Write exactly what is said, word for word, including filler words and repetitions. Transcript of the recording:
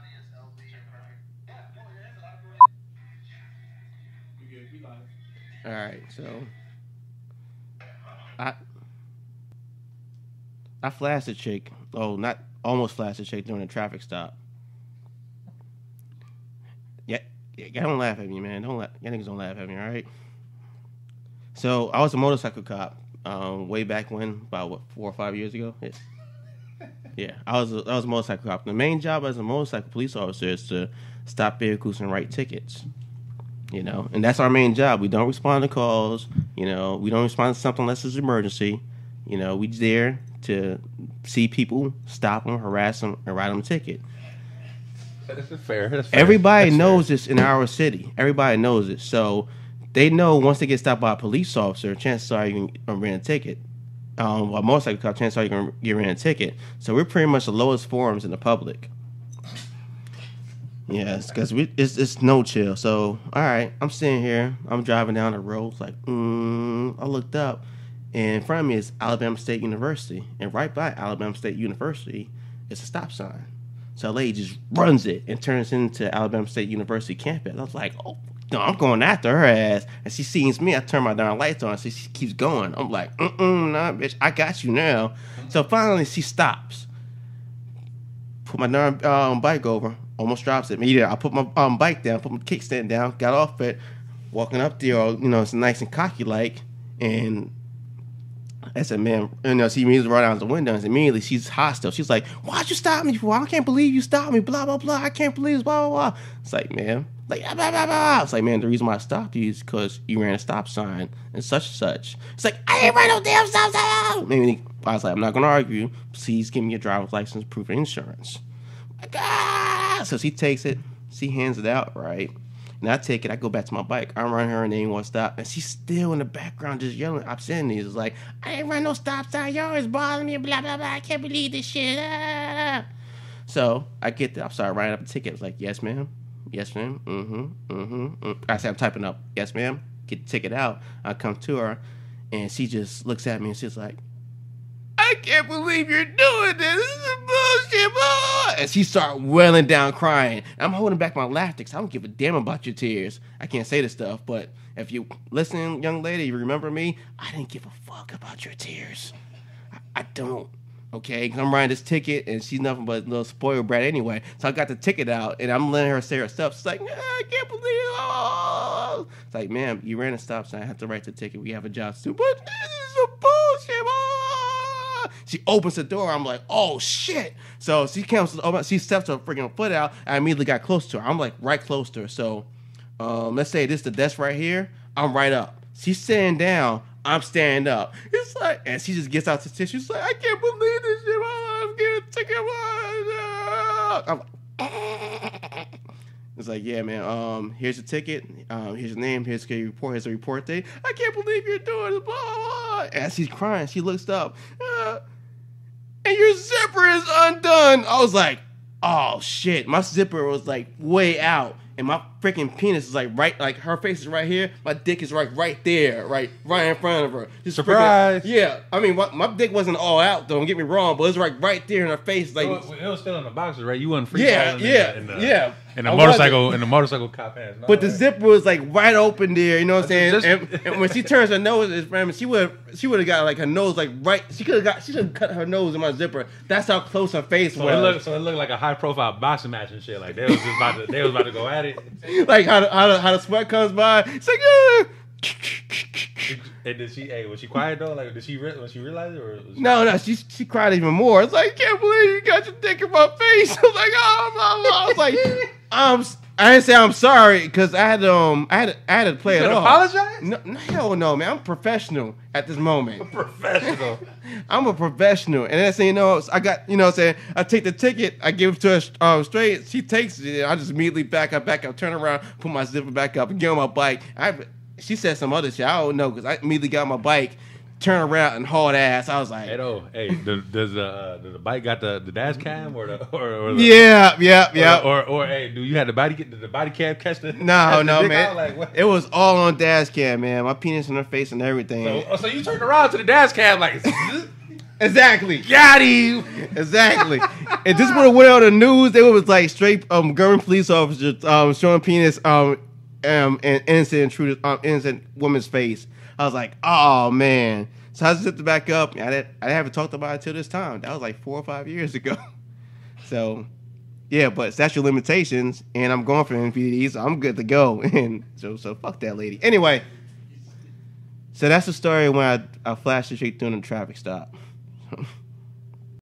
All right, so I I flashed a chick. Oh, not almost flashed a chick during a traffic stop. Yeah, yeah, don't laugh at me, man. Don't laugh. Y'all niggas don't laugh at me, all right? So I was a motorcycle cop, um, way back when, about what, four or five years ago. Yeah, yeah I was a, I was a motorcycle cop. The main job as a motorcycle police officer is to stop vehicles and write tickets. You know, and that's our main job. We don't respond to calls. You know, we don't respond to something unless it's an emergency. You know, we there to see people, stop them, harass them, and write them a ticket. That's fair. That's fair. Everybody That's knows fair. this in our city. Everybody knows it. So they know once they get stopped by a police officer, chances are you can rent a ticket. Um, while motorcycle cop, chances are you can get ran a ticket. So we're pretty much the lowest forms in the public. Yes, because we it's it's no chill. So all right, I'm sitting here, I'm driving down the road, like mm, I looked up, and in front of me is Alabama State University, and right by Alabama State University is a stop sign. So a lady just runs it and turns into Alabama State University campus. I was like, oh no, I'm going after her ass, and she sees me. I turn my darn lights on, so she keeps going. I'm like, mm mm, nah, bitch, I got you now. So finally, she stops. Put my darn um, bike over. Almost drops it. Yeah, I put my um, bike down, put my kickstand down, got off it, walking up there, you know, it's nice and cocky like, and I said, man, you know, she immediately rolled out the window, and immediately she's hostile. She's like, why'd you stop me for? I can't believe you stopped me, blah, blah, blah. I can't believe this, blah, blah, blah. It's like, man, like, blah, blah, blah, blah. It's like, man, the reason why I stopped you is because you ran a stop sign and such and such. It's like, I ain't ran no damn stop sign. Maybe I was like, I'm not going to argue. Please give me your driver's license, proof of insurance. Like, ah! So she takes it, she hands it out, right? And I take it, I go back to my bike. I run her and they ain't want to stop. And she's still in the background just yelling obscenities. It's like, I ain't run no stop sign, you always bothering me, blah, blah, blah. I can't believe this shit. Ah. So I get there, I start writing up a ticket. It's like, yes, ma'am. Yes, ma'am. Mm-hmm. Mm-hmm. Mm-hmm. I say, I'm typing up, yes, ma'am. Get the ticket out. I come to her and she just looks at me and she's like, I can't believe you're doing this. This is bullshit, boy. And she started wailing down, crying. I'm holding back my laughter because I don't give a damn about your tears. I can't say this stuff, but if you listen, young lady, you remember me, I didn't give a fuck about your tears. I, I don't. Okay, because I'm writing this ticket, and she's nothing but a little spoiled brat anyway. So I got the ticket out, and I'm letting her say her stuff. She's like, I can't believe it. Oh. It's like, ma'am, you ran a stop sign. I have to write the ticket. We have a job to do. But this is some bullshit. Oh. She opens the door. I'm like, oh, shit. So she comes, she steps her freaking foot out. I immediately got close to her. I'm like right close to her. So um, let's say this is the desk right here. I'm right up. She's sitting down. I'm standing up. It's like, and she just gets out the tissue. She's like, I can't believe this shit. I'm getting a ticket. I'm like, it's like, yeah, man. Um, here's your ticket. Um, here's your name. Here's your report. Here's the report date. I can't believe you're doing this. Blah, blah, blah. And she's crying. She looks up, uh, and your zipper is undone. I was like, oh shit. My zipper was like way out. And my freaking penis is like right, like her face is right here. My dick is right, right there, right, right in front of her. Just Surprise! Freaking, yeah, I mean, my, my dick wasn't all out. Don't get me wrong, but it's like right there in her face. Like it was, it was still in the boxes, right? You wasn't free yeah, falling yeah, in the, in the, yeah. In the I motorcycle, wasn't. in the motorcycle cop pants. No, But the right. zipper was like right open there. You know what I'm saying? Just- and, and when she turns her nose, it's random. She would, she would have got like her nose like right. She could have got, she should have cut her nose in my zipper. That's how close her face So was. it looked, so it looked like a high profile boxing match and shit. Like they was just about to, they was about to go at it. Like how the, how the, how the sweat comes by. It's like, yeah. And did she? Hey, was she quiet though? Like, did she? Re- when she realized it, or was she- No, no, she she cried even more. It's like, I can't believe you got your dick in my face. I was like, oh, blah, blah. I was like, um, I didn't say I'm sorry because I had to, um, I had to, I had to play You it gotta off. apologize? No, no, hell no, man. I'm a professional at this moment. Professional. I'm a professional, and then say, you know, I got, you know, what I'm saying, I take the ticket, I give it to her um, straight. She takes it, I just immediately back up, back up, turn around, put my zipper back up, and get on my bike. I, she said some other shit. I don't know because I immediately got on my bike. Turn around and hauled ass. I was like, Hey, though, hey, does, does the uh, does the bike got the, the dash cam or the or, or the, yeah, yeah, yeah. or, or or hey, do you have the body did the body cam catch the No, catch the no, dick man. out? Like, what? It was all on dash cam, man. My penis in her face and everything. So, oh, so you turned around to the dash cam like Exactly. Got him. Exactly. And this would have went on the news. They was like straight um government police officers um showing penis um um and innocent intruder um innocent woman's face. I was like, oh man. So I zipped it back up. I didn't, I haven't talked about it till this time. That was like four or five years ago. So yeah, but statute of limitations, and I'm going for N P D, so I'm good to go. And so so fuck that lady. Anyway. So that's the story when I, I flashed the street during a traffic stop.